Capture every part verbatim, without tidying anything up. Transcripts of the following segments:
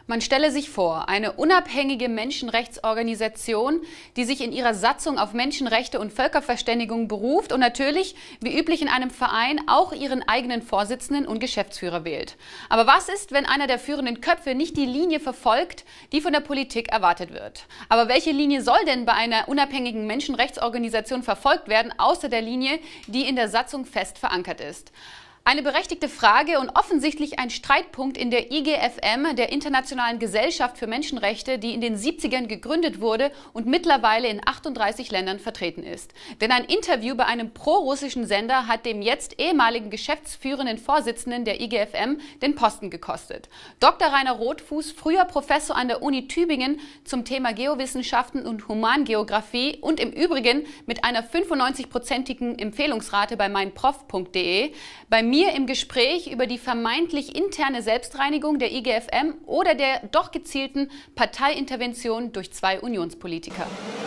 Man stelle sich vor, eine unabhängige Menschenrechtsorganisation, die sich in ihrer Satzung auf Menschenrechte und Völkerverständigung beruft und natürlich, wie üblich in einem Verein, auch ihren eigenen Vorsitzenden und Geschäftsführer wählt. Aber was ist, wenn einer der führenden Köpfe nicht die Linie verfolgt, die von der Politik erwartet wird? Aber welche Linie soll denn bei einer unabhängigen Menschenrechtsorganisation verfolgt werden, außer der Linie, die in der Satzung fest verankert ist? Eine berechtigte Frage und offensichtlich ein Streitpunkt in der I G F M, der Internationalen Gesellschaft für Menschenrechte, die in den siebzigern gegründet wurde und mittlerweile in achtunddreißig Ländern vertreten ist. Denn ein Interview bei einem pro-russischen Sender hat dem jetzt ehemaligen geschäftsführenden Vorsitzenden der I G F M den Posten gekostet. Doktor Rainer Rothfuß, früher Professor an der Uni Tübingen zum Thema Geowissenschaften und Humangeographie und im Übrigen mit einer fünfundneunzig-prozentigen Empfehlungsrate bei meinprof punkt de, bei mir im Gespräch über die vermeintlich interne Selbstreinigung der I G F M oder der doch gezielten Parteiintervention durch zwei Unionspolitiker.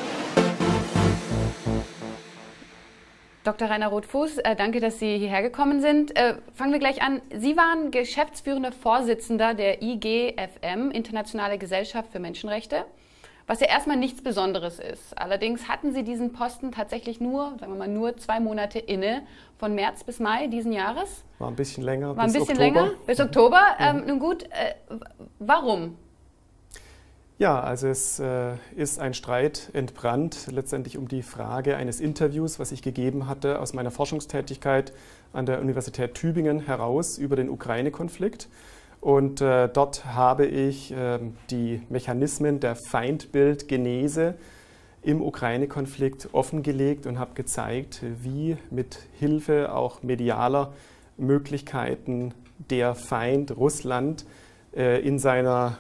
Doktor Rainer Rothfuß, äh, danke, dass Sie hierher gekommen sind. Äh, fangen wir gleich an. Sie waren geschäftsführender Vorsitzender der I G F M, Internationale Gesellschaft für Menschenrechte, was ja erstmal nichts Besonderes ist. Allerdings hatten Sie diesen Posten tatsächlich nur, sagen wir mal, nur zwei Monate inne, von März bis Mai diesen Jahres. War ein bisschen länger, War ein bis bisschen Oktober. länger, bis Oktober. Mhm. Ähm, nun gut, äh, warum? Ja, also es äh, ist ein Streit entbrannt, letztendlich um die Frage eines Interviews, was ich gegeben hatte aus meiner Forschungstätigkeit an der Universität Tübingen heraus über den Ukraine-Konflikt. Und äh, dort habe ich äh, die Mechanismen der Feindbildgenese im Ukraine-Konflikt offengelegt und habe gezeigt, wie mit Hilfe auch medialer Möglichkeiten der Feind Russland äh, in seiner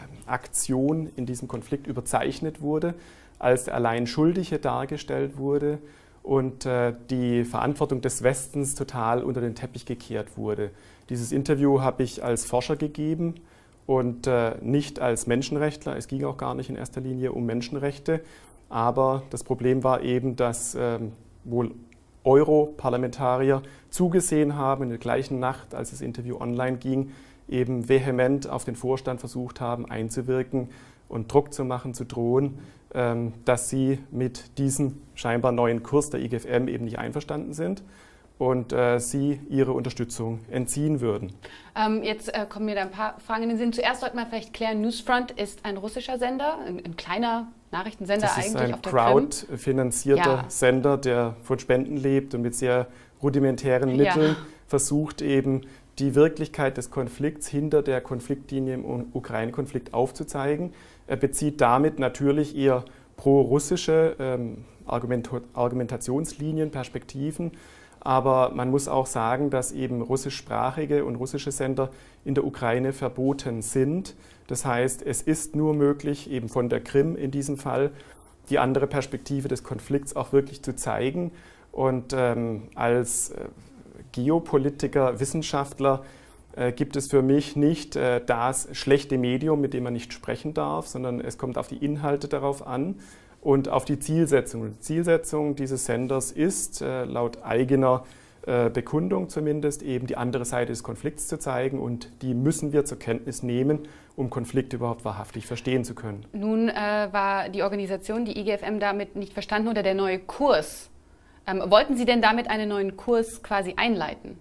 Aktion in diesem Konflikt überzeichnet wurde, als der allein Schuldige dargestellt wurde und äh, die Verantwortung des Westens total unter den Teppich gekehrt wurde. Dieses Interview habe ich als Forscher gegeben und äh, nicht als Menschenrechtler. Es ging auch gar nicht in erster Linie um Menschenrechte. Aber das Problem war eben, dass ähm, wohl Europarlamentarier zugesehen haben in der gleichen Nacht, als das Interview online ging, eben vehement auf den Vorstand versucht haben einzuwirken und Druck zu machen, zu drohen, ähm, dass sie mit diesem scheinbar neuen Kurs der I G F M eben nicht einverstanden sind und äh, sie ihre Unterstützung entziehen würden. Ähm, jetzt äh, kommen mir da ein paar Fragen in den Sinn. Zuerst sollten wir vielleicht klären, Newsfront ist ein russischer Sender, ein, ein kleiner Nachrichtensender das ist eigentlich ein auf der Krim. crowdfinanzierter Ja. Sender, der von Spenden lebt und mit sehr rudimentären Mitteln Ja. versucht eben die Wirklichkeit des Konflikts hinter der Konfliktlinie im Ukraine-Konflikt aufzuzeigen. Er bezieht damit natürlich eher pro-russische ähm, Argument Argumentationslinien, Perspektiven. Aber man muss auch sagen, dass eben russischsprachige und russische Sender in der Ukraine verboten sind. Das heißt, es ist nur möglich, eben von der Krim in diesem Fall, die andere Perspektive des Konflikts auch wirklich zu zeigen. Und ähm, als äh, Geopolitiker, Wissenschaftler äh, gibt es für mich nicht äh, das schlechte Medium, mit dem man nicht sprechen darf, sondern es kommt auf die Inhalte darauf an und auf die Zielsetzung. Die Zielsetzung dieses Senders ist, äh, laut eigener äh, Bekundung zumindest, eben die andere Seite des Konflikts zu zeigen und die müssen wir zur Kenntnis nehmen, um Konflikte überhaupt wahrhaftig verstehen zu können. Nun äh, war die Organisation, die I G F M, damit nicht verstanden oder der neue Kurs. Ähm, wollten Sie denn damit einen neuen Kurs quasi einleiten?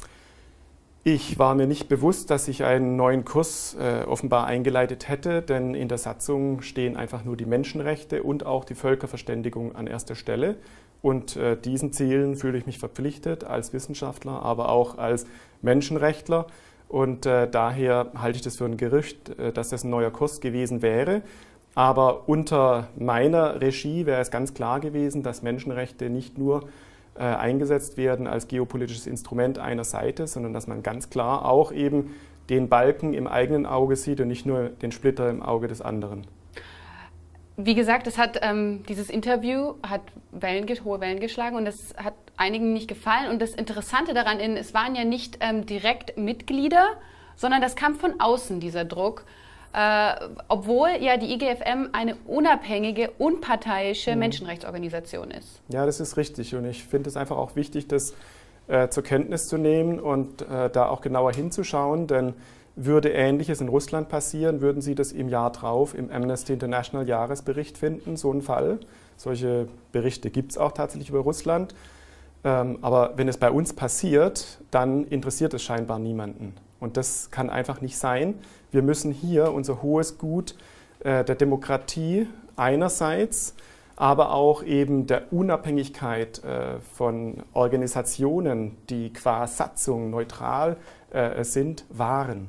Ich war mir nicht bewusst, dass ich einen neuen Kurs äh, offenbar eingeleitet hätte, denn in der Satzung stehen einfach nur die Menschenrechte und auch die Völkerverständigung an erster Stelle. Und äh, diesen Zielen fühle ich mich verpflichtet als Wissenschaftler, aber auch als Menschenrechtler. Und äh, daher halte ich das für ein Gerücht, äh, dass das ein neuer Kurs gewesen wäre. Aber unter meiner Regie wäre es ganz klar gewesen, dass Menschenrechte nicht nur äh, eingesetzt werden als geopolitisches Instrument einer Seite, sondern dass man ganz klar auch eben den Balken im eigenen Auge sieht und nicht nur den Splitter im Auge des anderen. Wie gesagt, es hat, ähm, dieses Interview hat Wellen, hohe Wellen geschlagen und das hat einigen nicht gefallen. Und das Interessante daran, ist, es waren ja nicht ähm, direkt Mitglieder, sondern das kam von außen, dieser Druck. Äh, obwohl ja die I G F M eine unabhängige, unparteiische mhm. Menschenrechtsorganisation ist. Ja, das ist richtig und ich finde es einfach auch wichtig, das äh, zur Kenntnis zu nehmen und äh, da auch genauer hinzuschauen, denn würde Ähnliches in Russland passieren, würden Sie das im Jahr drauf im Amnesty International Jahresbericht finden, so ein Fall. Solche Berichte gibt es auch tatsächlich über Russland. Ähm, aber wenn es bei uns passiert, dann interessiert es scheinbar niemanden. Und das kann einfach nicht sein. Wir müssen hier unser hohes Gut äh, der Demokratie einerseits, aber auch eben der Unabhängigkeit äh, von Organisationen, die qua Satzung neutral äh, sind, wahren.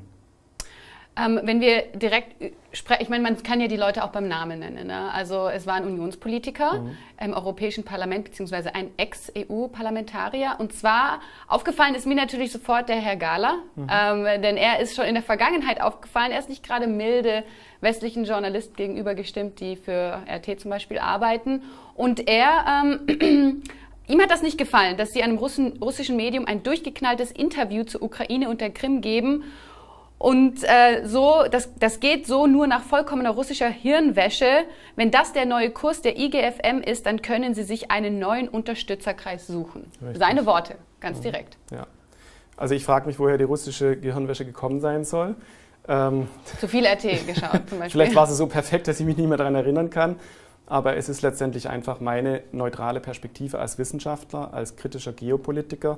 Ähm, wenn wir direkt sprechen, ich meine, man kann ja die Leute auch beim Namen nennen. Ne? Also es war ein Unionspolitiker mhm. im Europäischen Parlament, beziehungsweise ein Ex-E U-Parlamentarier. Und zwar, aufgefallen ist mir natürlich sofort der Herr Gahler, mhm. ähm, denn er ist schon in der Vergangenheit aufgefallen. Er ist nicht gerade milde westlichen Journalisten gegenüber gestimmt, die für R T zum Beispiel arbeiten. Und er... Ähm, Ihm hat das nicht gefallen, dass sie einem Russen, russischen Medium ein durchgeknalltes Interview zur Ukraine und der Krim geben. Und äh, so, das, das geht so nur nach vollkommener russischer Hirnwäsche. Wenn das der neue Kurs der I G F M ist, dann können Sie sich einen neuen Unterstützerkreis suchen. Richtig. Seine Worte, ganz direkt. Ja. Also ich frage mich, woher die russische Gehirnwäsche gekommen sein soll. Ähm, Zu viel R T geschaut zum Beispiel. Vielleicht war sie so perfekt, dass ich mich nicht mehr daran erinnern kann. Aber es ist letztendlich einfach meine neutrale Perspektive als Wissenschaftler, als kritischer Geopolitiker.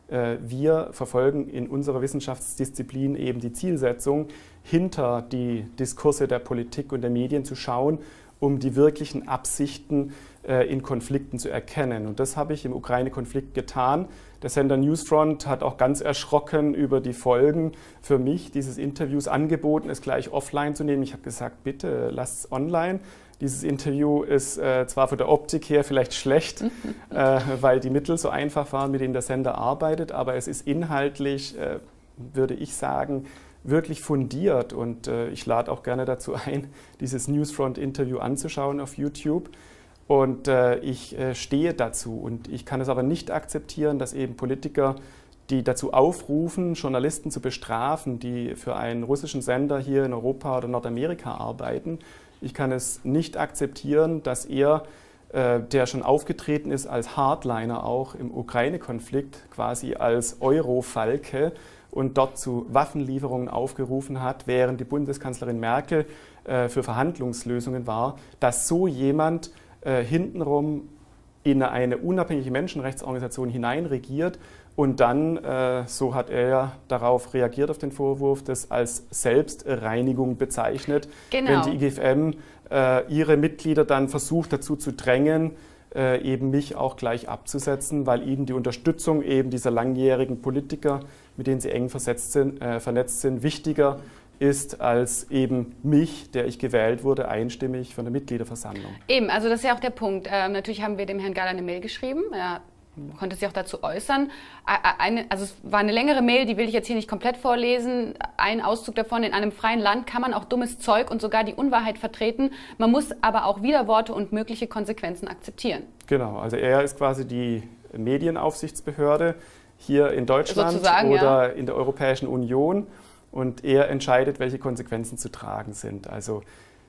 Wir verfolgen in unserer Wissenschaftsdisziplin eben die Zielsetzung, hinter die Diskurse der Politik und der Medien zu schauen, um die wirklichen Absichten in Konflikten zu erkennen. Und das habe ich im Ukraine-Konflikt getan. Der Sender Newsfront hat auch ganz erschrocken über die Folgen für mich dieses Interviews angeboten, es gleich offline zu nehmen. Ich habe gesagt, bitte lasst es online. Dieses Interview ist äh, zwar von der Optik her vielleicht schlecht, äh, weil die Mittel so einfach waren, mit denen der Sender arbeitet, aber es ist inhaltlich, äh, würde ich sagen, wirklich fundiert. Und äh, ich lade auch gerne dazu ein, dieses Newsfront-Interview anzuschauen auf YouTube. Und äh, ich äh, stehe dazu. Und ich kann es aber nicht akzeptieren, dass eben Politiker, die dazu aufrufen, Journalisten zu bestrafen, die für einen russischen Sender hier in Europa oder Nordamerika arbeiten, ich kann es nicht akzeptieren, dass er, äh, der schon aufgetreten ist als Hardliner auch im Ukraine-Konflikt, quasi als Eurofalke und dort zu Waffenlieferungen aufgerufen hat, während die Bundeskanzlerin Merkel äh, für Verhandlungslösungen war, dass so jemand äh, hintenrum in eine unabhängige Menschenrechtsorganisation hineinregiert und dann, äh, so hat er ja darauf reagiert auf den Vorwurf, das als Selbstreinigung bezeichnet, genau. Wenn die I G F M äh, ihre Mitglieder dann versucht dazu zu drängen, äh, eben mich auch gleich abzusetzen, weil ihnen die Unterstützung eben dieser langjährigen Politiker, mit denen sie eng versetzt sind, äh, vernetzt sind, wichtiger ist als eben mich, der ich gewählt wurde, einstimmig von der Mitgliederversammlung. Eben, also das ist ja auch der Punkt. Ähm, natürlich haben wir dem Herrn Gahler eine Mail geschrieben. Er konnte sich auch dazu äußern. Eine, also es war eine längere Mail, die will ich jetzt hier nicht komplett vorlesen. Ein Auszug davon: In einem freien Land kann man auch dummes Zeug und sogar die Unwahrheit vertreten. Man muss aber auch Widerworte und mögliche Konsequenzen akzeptieren. Genau, also er ist quasi die Medienaufsichtsbehörde hier in Deutschland Sozusagen, oder ja. in der Europäischen Union. Und er entscheidet, welche Konsequenzen zu tragen sind. Also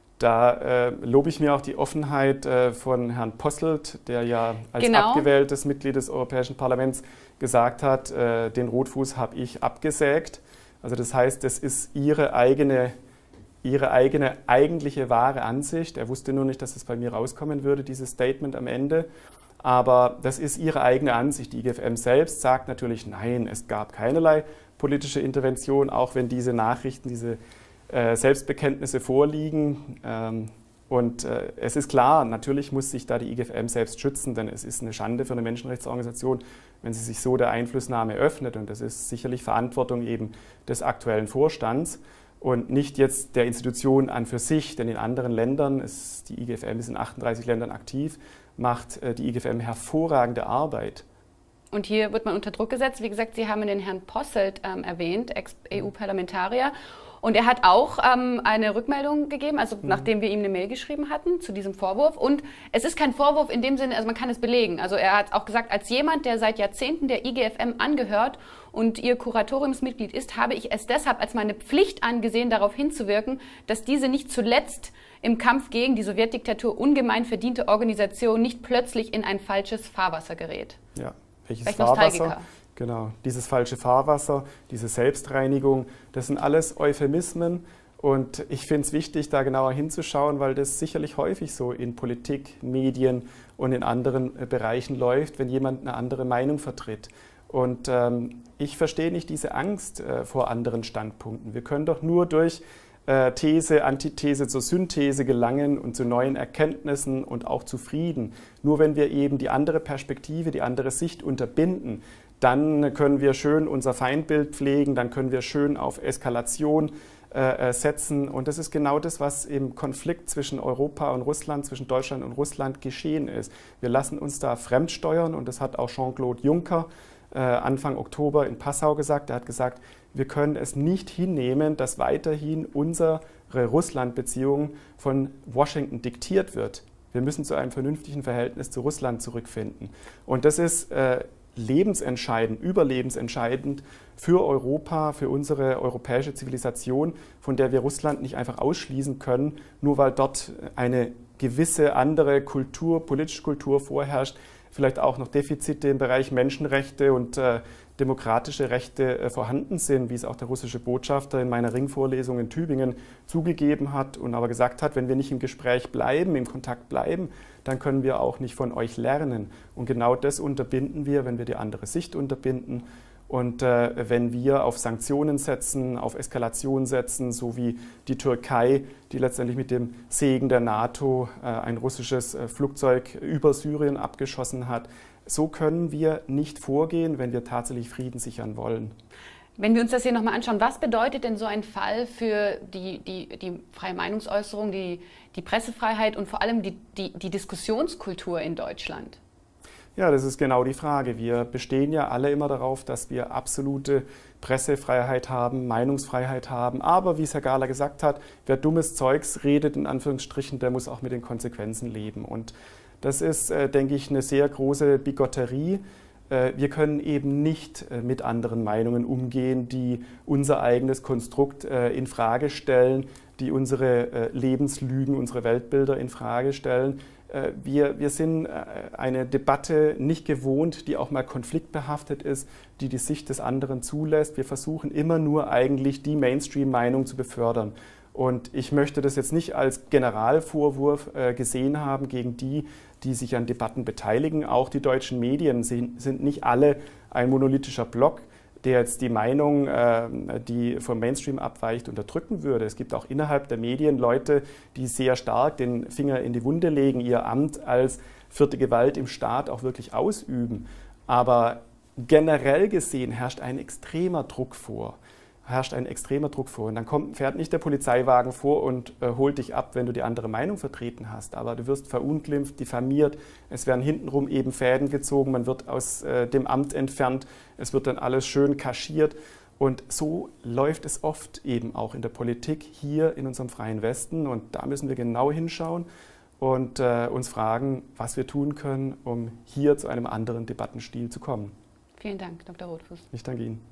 da äh, lobe ich mir auch die Offenheit äh, von Herrn Posselt, der ja als genau. abgewähltes Mitglied des Europäischen Parlaments gesagt hat, äh, den Rotfuß habe ich abgesägt. Also das heißt, das ist ihre eigene, ihre eigene eigentliche wahre Ansicht. Er wusste nur nicht, dass es bei mir rauskommen würde, dieses Statement am Ende. Aber das ist ihre eigene Ansicht. Die I G F M selbst sagt natürlich, nein, es gab keinerlei politische Intervention, auch wenn diese Nachrichten, diese äh, Selbstbekenntnisse vorliegen. Ähm, und äh, es ist klar, natürlich muss sich da die I G F M selbst schützen, denn es ist eine Schande für eine Menschenrechtsorganisation, wenn sie sich so der Einflussnahme öffnet. Und das ist sicherlich Verantwortung eben des aktuellen Vorstands und nicht jetzt der Institution an für sich, denn in anderen Ländern, ist, die I G F M ist in achtunddreißig Ländern aktiv, macht äh, die I G F M hervorragende Arbeit. Und hier wird man unter Druck gesetzt. Wie gesagt, Sie haben den Herrn Posselt ähm, erwähnt, Ex-E U-Parlamentarier. Und er hat auch ähm, eine Rückmeldung gegeben, also mhm. nachdem wir ihm eine Mail geschrieben hatten zu diesem Vorwurf. Und es ist kein Vorwurf in dem Sinne, also man kann es belegen. Also er hat auch gesagt, als jemand, der seit Jahrzehnten der I G F M angehört und ihr Kuratoriumsmitglied ist, habe ich es deshalb als meine Pflicht angesehen, darauf hinzuwirken, dass diese nicht zuletzt im Kampf gegen die Sowjetdiktatur ungemein verdiente Organisation nicht plötzlich in ein falsches Fahrwasser gerät. Ja. Welches Vielleicht Fahrwasser? Nostalgiker. Genau, dieses falsche Fahrwasser, diese Selbstreinigung, das sind alles Euphemismen. Und ich finde es wichtig, da genauer hinzuschauen, weil das sicherlich häufig so in Politik, Medien und in anderen Bereichen läuft, wenn jemand eine andere Meinung vertritt. Und ähm, ich verstehe nicht diese Angst äh, vor anderen Standpunkten. Wir können doch nur durch äh, These, Antithese zur Synthese gelangen und zu neuen Erkenntnissen und auch zu Frieden. Nur wenn wir eben die andere Perspektive, die andere Sicht unterbinden, dann können wir schön unser Feindbild pflegen, dann können wir schön auf Eskalation äh, setzen. Und das ist genau das, was im Konflikt zwischen Europa und Russland, zwischen Deutschland und Russland geschehen ist. Wir lassen uns da fremdsteuern und das hat auch Jean-Claude Juncker äh, Anfang Oktober in Passau gesagt. Er hat gesagt, wir können es nicht hinnehmen, dass weiterhin unsere Russland-Beziehung von Washington diktiert wird. Wir müssen zu einem vernünftigen Verhältnis zu Russland zurückfinden. Und das ist äh, lebensentscheidend, überlebensentscheidend für Europa, für unsere europäische Zivilisation, von der wir Russland nicht einfach ausschließen können, nur weil dort eine gewisse andere Kultur, politische Kultur vorherrscht, vielleicht auch noch Defizite im Bereich Menschenrechte und äh, demokratische Rechte äh, vorhanden sind, wie es auch der russische Botschafter in meiner Ringvorlesung in Tübingen zugegeben hat und aber gesagt hat, wenn wir nicht im Gespräch bleiben, im Kontakt bleiben, dann können wir auch nicht von euch lernen. Und genau das unterbinden wir, wenn wir die andere Sicht unterbinden. Und äh, wenn wir auf Sanktionen setzen, auf Eskalation setzen, so wie die Türkei, die letztendlich mit dem Segen der NATO äh, ein russisches äh, Flugzeug über Syrien abgeschossen hat, so können wir nicht vorgehen, wenn wir tatsächlich Frieden sichern wollen. Wenn wir uns das hier nochmal anschauen, was bedeutet denn so ein Fall für die, die, die freie Meinungsäußerung, die, die Pressefreiheit und vor allem die, die, die Diskussionskultur in Deutschland? Ja, das ist genau die Frage. Wir bestehen ja alle immer darauf, dass wir absolute Pressefreiheit haben, Meinungsfreiheit haben. Aber wie es Herr Gahler gesagt hat, wer dummes Zeugs redet, in Anführungsstrichen, der muss auch mit den Konsequenzen leben. Und das ist, äh, denke ich, eine sehr große Bigotterie. Äh, wir können eben nicht äh, mit anderen Meinungen umgehen, die unser eigenes Konstrukt äh, in Frage stellen, die unsere äh, Lebenslügen, unsere Weltbilder in Frage stellen. Wir, wir sind eine Debatte nicht gewohnt, die auch mal konfliktbehaftet ist, die die Sicht des anderen zulässt. Wir versuchen immer nur eigentlich die Mainstream-Meinung zu befördern. Und ich möchte das jetzt nicht als Generalvorwurf äh, gesehen haben gegen die, die sich an Debatten beteiligen. Auch die deutschen Medien sind, sind nicht alle ein monolithischer Block, der jetzt die Meinung, die vom Mainstream abweicht, unterdrücken würde. Es gibt auch innerhalb der Medien Leute, die sehr stark den Finger in die Wunde legen, ihr Amt als vierte Gewalt im Staat auch wirklich ausüben. Aber generell gesehen herrscht ein extremer Druck vor. herrscht ein extremer Druck vor. Und dann kommt, fährt nicht der Polizeiwagen vor und äh, holt dich ab, wenn du die andere Meinung vertreten hast. Aber du wirst verunglimpft, diffamiert, es werden hintenrum eben Fäden gezogen, man wird aus äh, dem Amt entfernt, es wird dann alles schön kaschiert. Und so läuft es oft eben auch in der Politik hier in unserem freien Westen. Und da müssen wir genau hinschauen und äh, uns fragen, was wir tun können, um hier zu einem anderen Debattenstil zu kommen. Vielen Dank, Doktor Rothfuss. Ich danke Ihnen.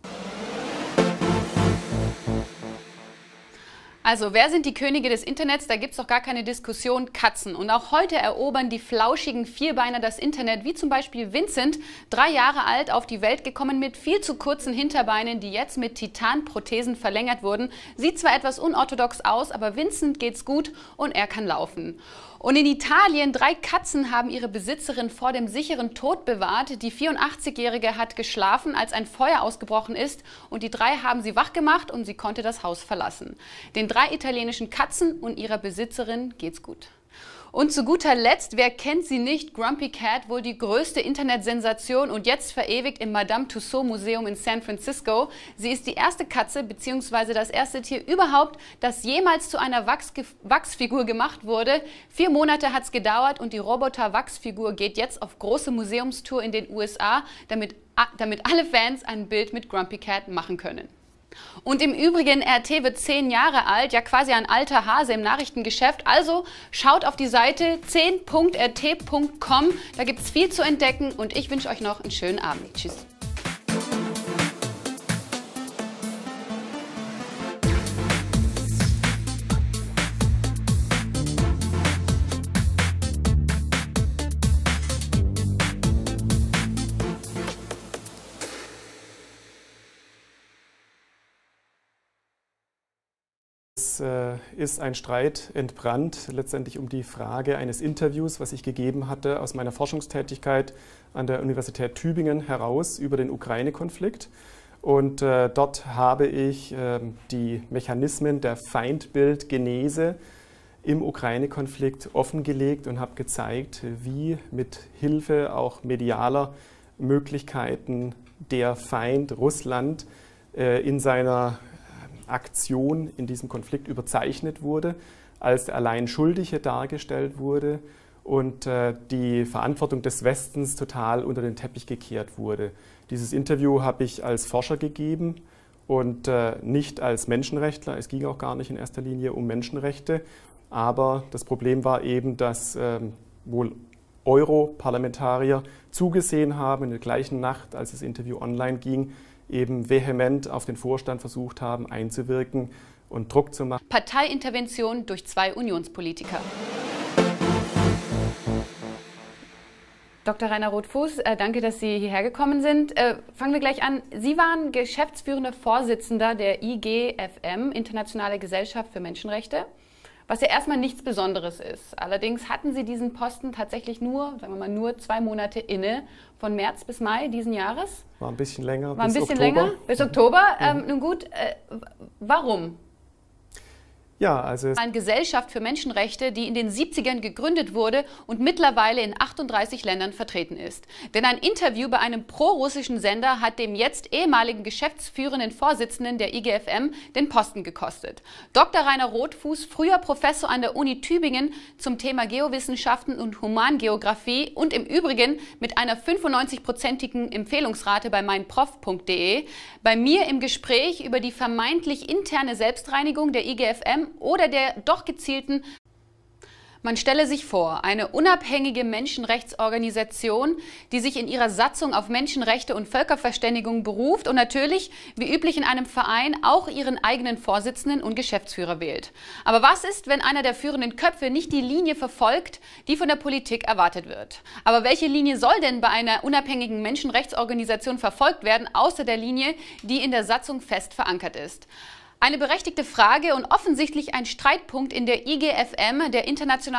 Also, wer sind die Könige des Internets? Da gibt es doch gar keine Diskussion, Katzen. Und auch heute erobern die flauschigen Vierbeiner das Internet, wie zum Beispiel Vincent, drei Jahre alt, auf die Welt gekommen mit viel zu kurzen Hinterbeinen, die jetzt mit Titanprothesen verlängert wurden. Sieht zwar etwas unorthodox aus, aber Vincent geht's gut und er kann laufen. Und in Italien, drei Katzen haben ihre Besitzerin vor dem sicheren Tod bewahrt. Die vierundachtzigjährige hat geschlafen, als ein Feuer ausgebrochen ist, und die drei haben sie wach gemacht und sie konnte das Haus verlassen. Den drei italienischen Katzen und ihrer Besitzerin geht's gut. Und zu guter Letzt, wer kennt sie nicht? Grumpy Cat, wohl die größte Internetsensation und jetzt verewigt im Madame Tussauds Museum in San Francisco. Sie ist die erste Katze bzw. das erste Tier überhaupt, das jemals zu einer Wachsge- Wachsfigur gemacht wurde. Vier Monate hat es gedauert und die Roboter-Wachsfigur geht jetzt auf große Museumstour in den U S A, damit, damit alle Fans ein Bild mit Grumpy Cat machen können. Und im Übrigen, R T wird zehn Jahre alt, ja quasi ein alter Hase im Nachrichtengeschäft. Also schaut auf die Seite zehn punkt r t punkt com, da gibt es viel zu entdecken und ich wünsche euch noch einen schönen Abend. Tschüss. es äh, ist ein Streit entbrannt, letztendlich um die Frage eines Interviews, was ich gegeben hatte aus meiner Forschungstätigkeit an der Universität Tübingen heraus über den Ukraine-Konflikt. Und äh, dort habe ich äh, die Mechanismen der Feindbildgenese im Ukraine-Konflikt offengelegt und habe gezeigt, wie mit Hilfe auch medialer Möglichkeiten der Feind Russland äh, in seiner Aktion in diesem Konflikt überzeichnet wurde, als der allein Schuldige dargestellt wurde und äh, die Verantwortung des Westens total unter den Teppich gekehrt wurde. Dieses Interview habe ich als Forscher gegeben und äh, nicht als Menschenrechtler. Es ging auch gar nicht in erster Linie um Menschenrechte, aber das Problem war eben, dass äh, wohl Europarlamentarier zugesehen haben in der gleichen Nacht, als das Interview online ging, eben vehement auf den Vorstand versucht haben einzuwirken und Druck zu machen. Parteiintervention durch zwei Unionspolitiker. Doktor Rainer Rothfuß, äh, danke, dass Sie hierher gekommen sind. Äh, fangen wir gleich an. Sie waren geschäftsführender Vorsitzender der I G F M, Internationale Gesellschaft für Menschenrechte, was ja erstmal nichts Besonderes ist. Allerdings hatten Sie diesen Posten tatsächlich nur, sagen wir mal, nur zwei Monate inne, von März bis Mai diesen Jahres. War ein bisschen länger, War ein bis bisschen Oktober. länger, bis Oktober. Mhm. Ähm, nun gut, äh, warum? Ja, also es Eine Gesellschaft für Menschenrechte, die in den siebzigern gegründet wurde und mittlerweile in achtunddreißig Ländern vertreten ist. Denn ein Interview bei einem prorussischen Sender hat dem jetzt ehemaligen geschäftsführenden Vorsitzenden der I G F M den Posten gekostet. Doktor Rainer Rothfuß, früher Professor an der Uni Tübingen zum Thema Geowissenschaften und Humangeographie und im Übrigen mit einer fünfundneunzig-prozentigen Empfehlungsrate bei meinprof punkt de, bei mir im Gespräch über die vermeintlich interne Selbstreinigung der I G F M oder der doch gezielten. Man stelle sich vor, eine unabhängige Menschenrechtsorganisation, die sich in ihrer Satzung auf Menschenrechte und Völkerverständigung beruft und natürlich, wie üblich in einem Verein, auch ihren eigenen Vorsitzenden und Geschäftsführer wählt. Aber was ist, wenn einer der führenden Köpfe nicht die Linie verfolgt, die von der Politik erwartet wird? Aber welche Linie soll denn bei einer unabhängigen Menschenrechtsorganisation verfolgt werden, außer der Linie, die in der Satzung fest verankert ist? Eine berechtigte Frage und offensichtlich ein Streitpunkt in der I G F M, der internationalen